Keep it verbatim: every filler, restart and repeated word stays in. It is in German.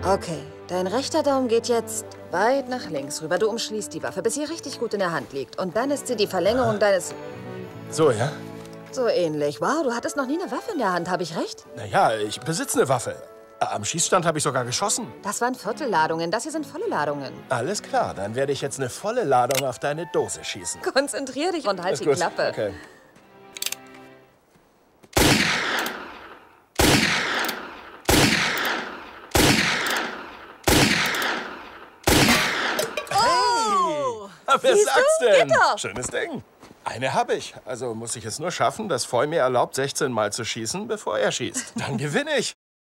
Okay, dein rechter Daumen geht jetzt weit nach links rüber. Du umschließt die Waffe, bis sie richtig gut in der Hand liegt. Und dann ist sie die Verlängerung deines... So, ja? So ähnlich. Wow, du hattest noch nie eine Waffe in der Hand, habe ich recht? Naja, ich besitze eine Waffe. Am Schießstand habe ich sogar geschossen. Das waren Viertelladungen, das hier sind volle Ladungen. Alles klar, dann werde ich jetzt eine volle Ladung auf deine Dose schießen. Konzentrier dich und halt Ist die gut. Klappe. Okay. Oh! Wer Siehst sagt's du? denn? Geht doch. Schönes Ding. Eine habe ich. Also muss ich es nur schaffen, dass Foy mir erlaubt, sechzehn Mal zu schießen, bevor er schießt. Dann gewinne ich.